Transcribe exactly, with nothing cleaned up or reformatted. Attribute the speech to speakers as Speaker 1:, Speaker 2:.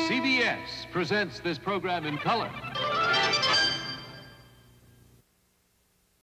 Speaker 1: C B S presents this program in color.